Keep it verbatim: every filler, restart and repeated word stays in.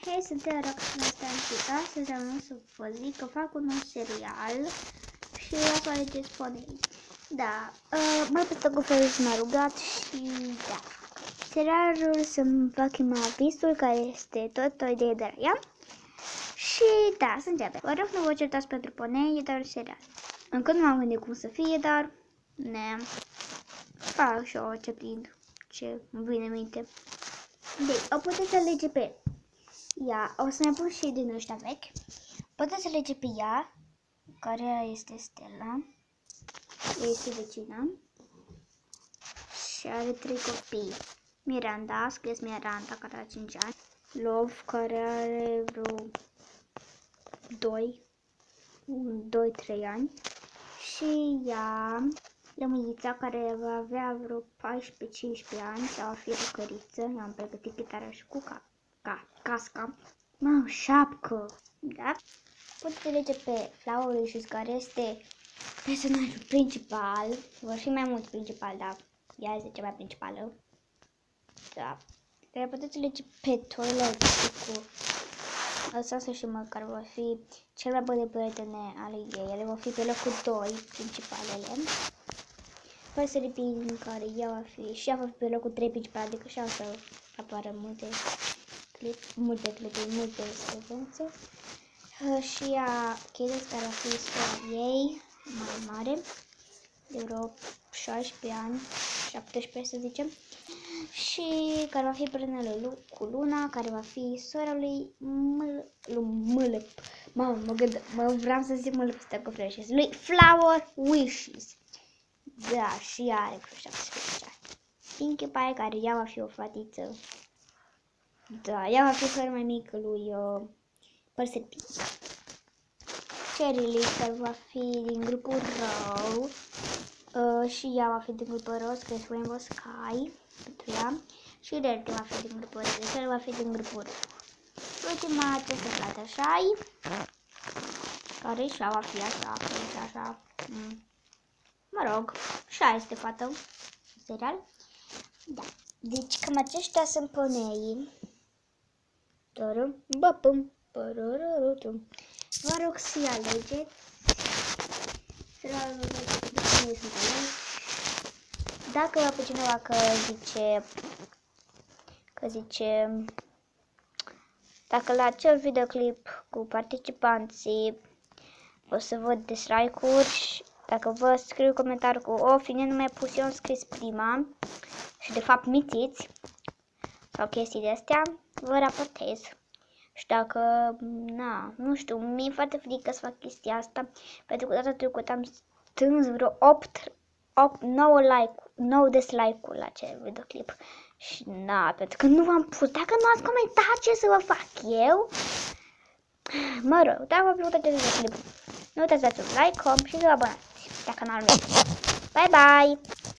Hei, sunt Roxana și astăzi am să vă zic că fac un nou serial și o să alegeți ponei. Da, uh, mai pe tot felul m-a rugat și da. Serialul se va chema Visul, care este tot o idee de ea. Și da, să începem. Vă rog, nu vă certați pentru ponei, e doar un serial. Încă nu am gândit cum să fie, dar ne fac și eu ce prind, ce îmi vine în minte. Deci, o puteți alege pe ea. O să ne pun și din ăștia vechi. Puteți alege pe ea, care este Stella. Este vecina. Și are trei copii. Miranda, scris Miranda, care are cinci ani. Love, care are vreo doi, doi trei ani. Și ea, Lămâița, care va avea vreo paisprezece cincisprezece ani, sau va fi răcăriță. I-am pregătit chitara și cu ca, ca, casca. Mă, șapcă! Da? Puteți alege pe Flower Wishes, care este personajul principal. Vor fi mai mulți principali, dar ea este cea mai principală. Da. Dar puteți alege pe Toilet cu ăsta să știu mă, care va fi cel mai bun de prietene ale ei. Ele vor fi pe locul doi principalele. Păsării în care ea va fi și ea va fi pe locul trei principal, adică și ea o să apară multe clip, multe clipuri, multe secvențe. Uh, și ea, Cadence, care va fi sora ei, mai mare, de vreo șaisprezece ani, șaptesprezece să zicem. Și care va fi prietenă lui cu Luna, care va fi sora lui Mâlăp. Mamă, mă gând, mă vreau să zic Mâlăp, stă cu freșes. Lui Flower Wishes. Da, și ea are vreo șaptesprezece ani. Pinkie Pie, care ea va fi o fatiță. Da, ea va fi fără mai mică lui uh, Păsări Pink. Cherry Lee, care va fi din grupul Row. Uh, și ea va fi din grupul Rose, că este Rainbow Sky pentru ea. Și Rarity va fi din grupul Red, deci el va fi din grupul Red. Ultima, această Fluttershy, care și ea va fi așa, așa. Mm. Mă rog, și aia este fată, serial. Da, deci cam aceștia sunt poneii. Vă rog să-i alegeți. Dacă va pe cineva că zice, că zice, dacă la acel videoclip cu participanții o să văd dislike-uri, dacă vă scriu comentariu cu o fine nu mi-a pus, eu am scris prima și de fapt mitiți sau chestii de astea, vă raportez. Și dacă, na, nu știu, mi-e foarte frică să fac chestia asta, pentru că data trecută am strâns vreo opt, opt, nouă like, nouă dislike-uri la acel videoclip. Și na, pentru că nu v-am pus, dacă nu ați comentat ce să vă fac eu, mă rog, dacă v-a plăcut acest videoclip, nu uitați să dați un like, com și să vă abonați la canalul meu. Bye bye!